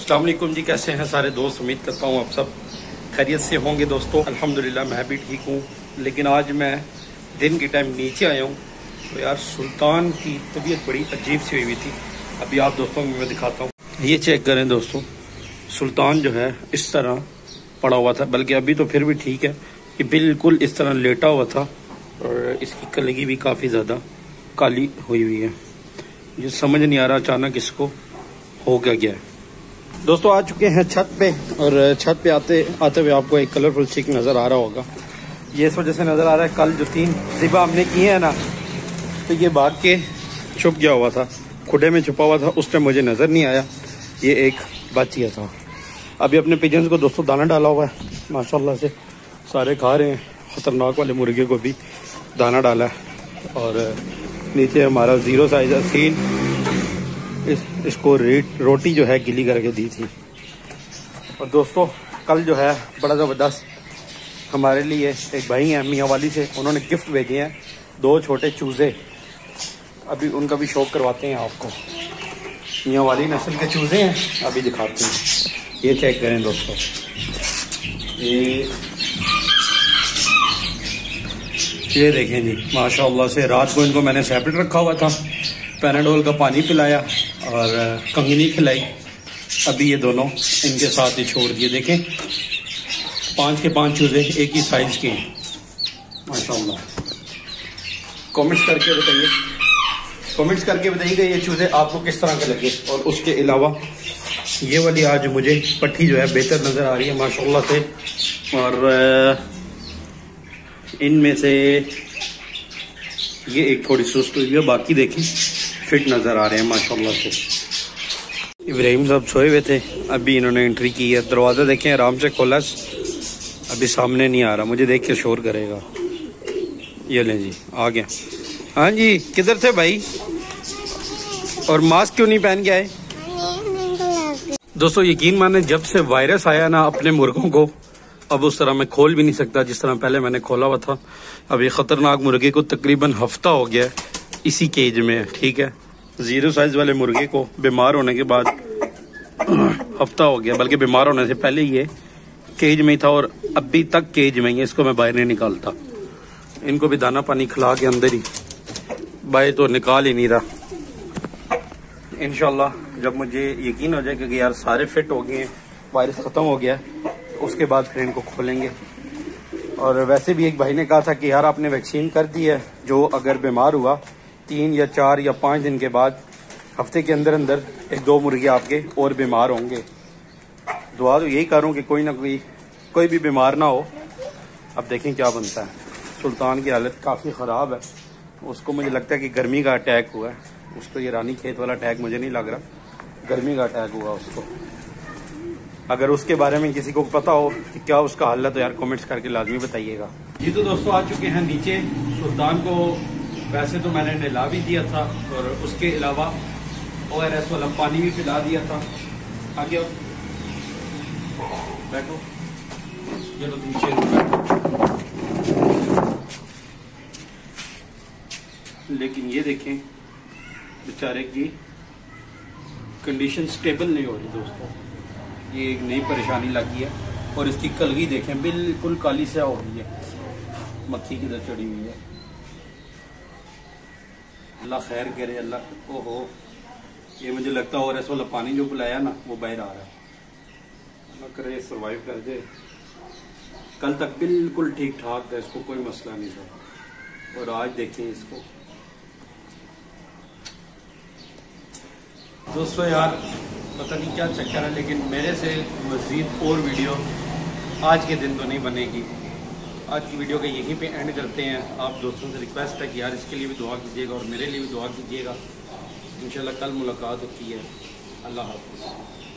अस्सलाम वालेकुम जी, कैसे हैं सारे दोस्त। उम्मीद करता हूँ आप सब खैरियत से होंगे दोस्तों। अल्हम्दुलिल्लाह मैं भी ठीक हूँ। लेकिन आज मैं दिन के टाइम नीचे आया हूँ तो यार सुल्तान की तबीयत बड़ी अजीब सी हुई थी। अभी आप दोस्तों को मैं दिखाता हूँ, ये चेक करें दोस्तों। सुल्तान जो है इस तरह पड़ा हुआ था, बल्कि अभी तो फिर भी ठीक है कि बिल्कुल इस तरह लेटा हुआ था और इसकी कलगी भी काफ़ी ज़्यादा काली हुई है। ये समझ नहीं आ रहा अचानक इसको हो गया है। दोस्तों आ चुके हैं छत पे, और छत पे आते हुए आपको एक कलरफुल चिक नज़र आ रहा होगा। ये इस वजह से नज़र आ रहा है, कल जो 3 ज़िबा हमने किए हैं ना, तो ये भाग के छुप गया हुआ था, खुडे में छुपा हुआ था। उस टाइम मुझे नज़र नहीं आया, ये एक बच गया था। अभी अपने पिजन्स को दोस्तों दाना डाला हुआ है, माशाल्लाह से सारे खा रहे हैं। ख़तरनाक वाले मुर्गे को भी दाना डाला है। और नीचे हमारा 0 साइज असील इसको रोटी जो है गिली करके दी थी। और दोस्तों कल जो है बड़ा ज़बरदस्त हमारे लिए एक भाई हैं मियाँ वाली से, उन्होंने गिफ्ट भेजे हैं 2 छोटे चूज़े। अभी उनका भी शौक करवाते हैं आपको। मियाँ वाली नस्ल के चूज़े हैं, अभी दिखाते हैं। ये चेक करें दोस्तों, ये देखें जी, माशाल्लाह से। रात को इनको मैंने सेपरेट रखा हुआ था, पैनाडोल का पानी पिलाया और कंगनी खिलाई। अभी ये दोनों इनके साथ ही छोड़ दिए। देखें 5 के 5 चूज़े एक ही साइज के हैं माशाल्लाह। कमेंट्स करके बताइएगा ये चूज़े आपको किस तरह के लगे। और उसके अलावा ये वाली आज मुझे पट्टी जो है बेहतर नज़र आ रही है माशाल्लाह से। और इनमें से ये एक थोड़ी सुस्त हुई है, बाकी देखें फिट नज़र आ रहे हैं माशाल्लाह से। इब्राहिम साहब सोए हुए थे, अभी इन्होंने एंट्री की है। दरवाज़ा देखें आराम से खोला, अभी सामने नहीं आ रहा, मुझे देख के शोर करेगा। ये लें जी, आ गया। हाँ जी, किधर थे भाई? और मास्क क्यों नहीं पहन के आए? दोस्तों यकीन माने, जब से वायरस आया ना अपने मुर्गों को, अब उस तरह मैं खोल भी नहीं सकता जिस तरह पहले मैंने खोला हुआ था। अब ये ख़तरनाक मुर्गे को तकरीबन हफ्ता हो गया इसी केज में, ठीक है। 0 साइज वाले मुर्गे को बीमार होने के बाद हफ्ता हो गया, बल्कि बीमार होने से पहले ये केज में ही था और अभी तक केज में ही है। इसको मैं बाहर नहीं निकालता, इनको भी दाना पानी खिला के अंदर ही, बाहर तो निकाल ही नहीं रहा। इंशाल्लाह जब मुझे यकीन हो जाए कि यार सारे फिट हो गए हैं, वायरस ख़त्म हो गया है, तो उसके बाद फिर इनको खोलेंगे। और वैसे भी एक भाई ने कहा था कि यार आपने वैक्सीन कर दी है, जो अगर बीमार हुआ 3 या 4 या 5 दिन के बाद, हफ्ते के अंदर अंदर 1-2 मुर्गे आपके और बीमार होंगे। दुआ तो यही करूँ कि कोई ना कोई भी बीमार ना हो। अब देखें क्या बनता है। सुल्तान की हालत काफ़ी ख़राब है, उसको मुझे लगता है कि गर्मी का अटैक हुआ है। उसको ये रानी खेत वाला अटैक मुझे नहीं लग रहा, गर्मी का अटैक हुआ उसको। अगर उसके बारे में किसी को पता हो कि क्या उसका हल है तो यार कमेंट्स करके लाजमी बताइएगा जी। तो दोस्तों आ चुके हैं नीचे। सुल्तान को वैसे तो मैंने नहला भी दिया था और उसके अलावा ORS वाला पानी भी पिला दिया था। आगे बैठो, ये लो नीचे बैठो। लेकिन ये देखें बेचारे की कंडीशन स्टेबल नहीं हो रही दोस्तों। ये एक नई परेशानी लगी है। और इसकी कलगी देखें बिल्कुल काली सा हो गई है, मक्खी की तरह चढ़ी हुई है। अल्लाह खैर करे अल्लाह। ओहो, ये मुझे लगता है ORS वाला पानी जो पिलाया ना वो बाहर आ रहा है। अल्लाह करे सर्वाइव कर दे। कल तक बिल्कुल ठीक ठाक था, इसको कोई मसला नहीं था। और आज देखें इसको। दोस्तों यार पता नहीं क्या चक्कर है, लेकिन मेरे से मज़ीद और वीडियो आज के दिन तो नहीं बनेगी। आज की वीडियो का यहीं पे एंड करते हैं। आप दोस्तों से रिक्वेस्ट है कि यार इसके लिए भी दुआ कीजिएगा और मेरे लिए भी दुआ कीजिएगा। इंशाल्लाह कल मुलाकात होती है। अल्लाह हाफ़िज़।